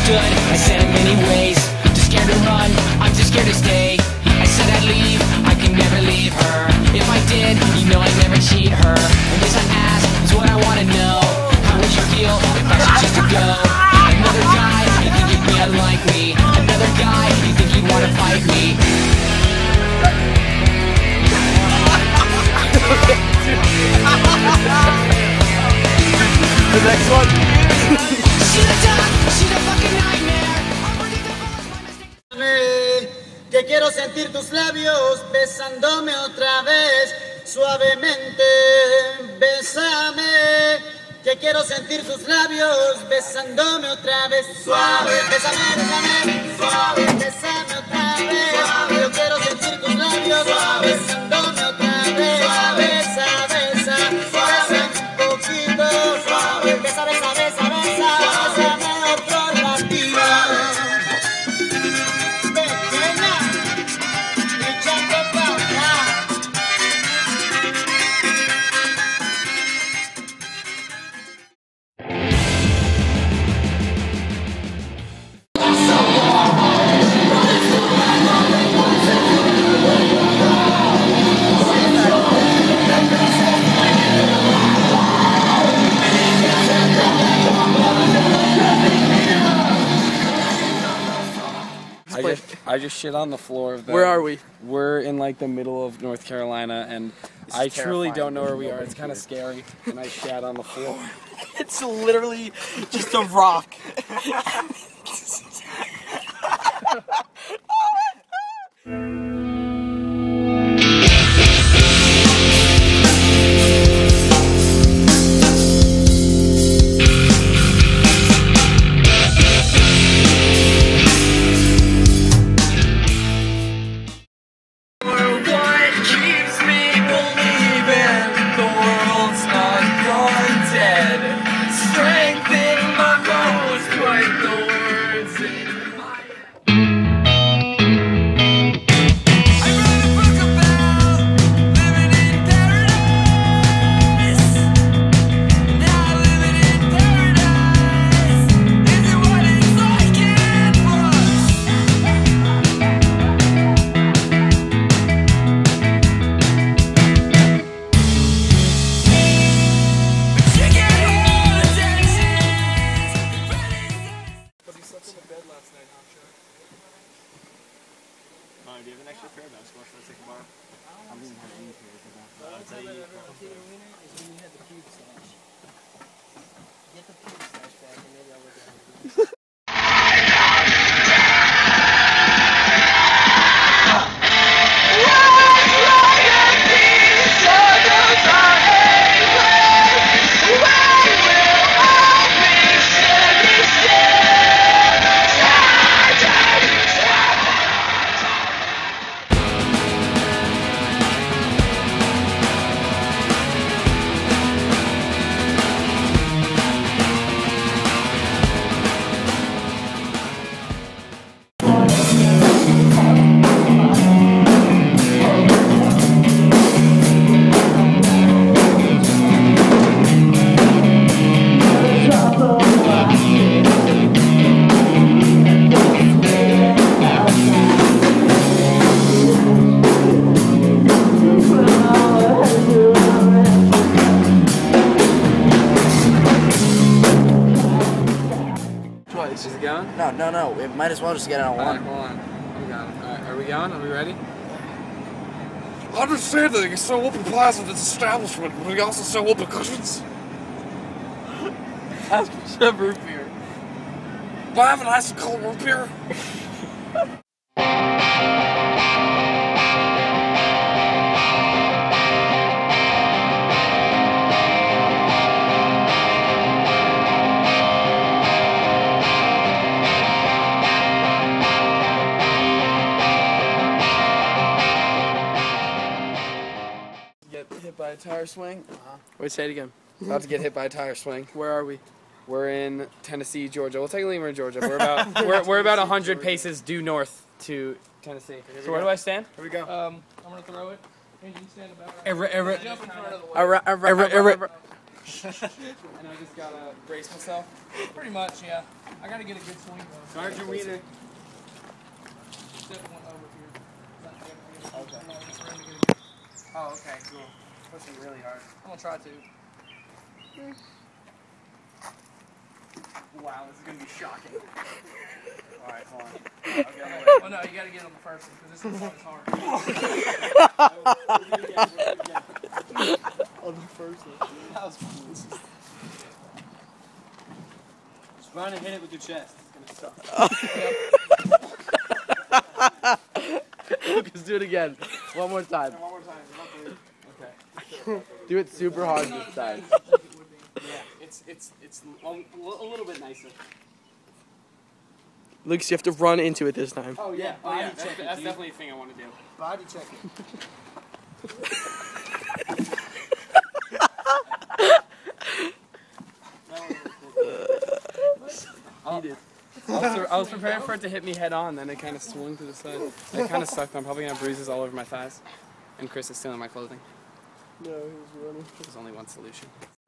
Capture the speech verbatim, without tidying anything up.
misunderstood. I said in many ways, too scared to run, I'm too scared to stay. I said I'd leave, I can never leave her. If I did, you know I'd never cheat her. And this I ask is what I wanna know. How would you feel if I should just to go? Another guy, you think you'd be unlikely. Another guy, you think you'd wanna fight me. The next one. She's a dog, she's a fucking nightmare. Que quiero sentir tus labios besándome otra vez, suavemente, bésame. Que quiero sentir tus labios besándome otra vez, suave, bésame, bésame, suave, bésame otra vez, suave. Yo quiero sentir tus labios besándome otra vez, suave, besa, besa, suave, un poquito, suave, besa, besa, besa, besa, bésame otro latido. I just, I just shit on the floor of the... Where are we? We're in like the middle of North Carolina, and I truly don't know where we are. It's kind of scary, and I shat on the floor. It's literally just a rock. Do you have an extra pair of basketball shorts I can borrow? I don't even have any pairs of basketball. I'll tell you. Is when you had the pube stash. Get the pube stash back and maybe I'll look at it. Is it going? No, no, no. We might as well just get it on one. Alright, hold on. I'm going. Alright, are we going? Are we ready? I understand that you can sell whooping pies at this establishment, but we also sell whooping cushions. Ask for some root beer. Do I have an ice and cold root beer? Hit by a tire swing. Uh-huh. Wait, say it again. About to get hit by a tire swing. Where are we? We're in Tennessee, Georgia. We'll take a leave. We're in Georgia. We're about we're we're about a hundred paces due north to Tennessee. So where do I stand? Here we go. Um, I'm gonna throw it. And you stand about. Erra, erra, Jump in front of the way. And I just gotta brace myself. Pretty much, yeah. I gotta get a good swing though. Guard your wiener. Step one over here. Okay. No, just room to get a good- Oh, okay, cool. Pushing really hard. I'm gonna try to. Wow, this is gonna be shocking. Alright, hold on. Okay. Well, no, you gotta get on the first one because this one is hard. On the first one. That was cool. Just run and hit it with your chest. It's gonna suck. Lucas, do it again. One more time. One more time. Okay. Do it super hard this time. Yeah, it's it's it's a, a little bit nicer. Lucas, you have to run into it this time. Oh yeah, oh, yeah. Body That's, check it, that's dude. definitely a thing I want to do. Body check it. I was, I was preparing for it to hit me head on, then it kind of swung to the side. It kind of sucked. I'm probably gonna have bruises all over my thighs. And Chris is stealing my clothing. No, he was running. There's only one solution.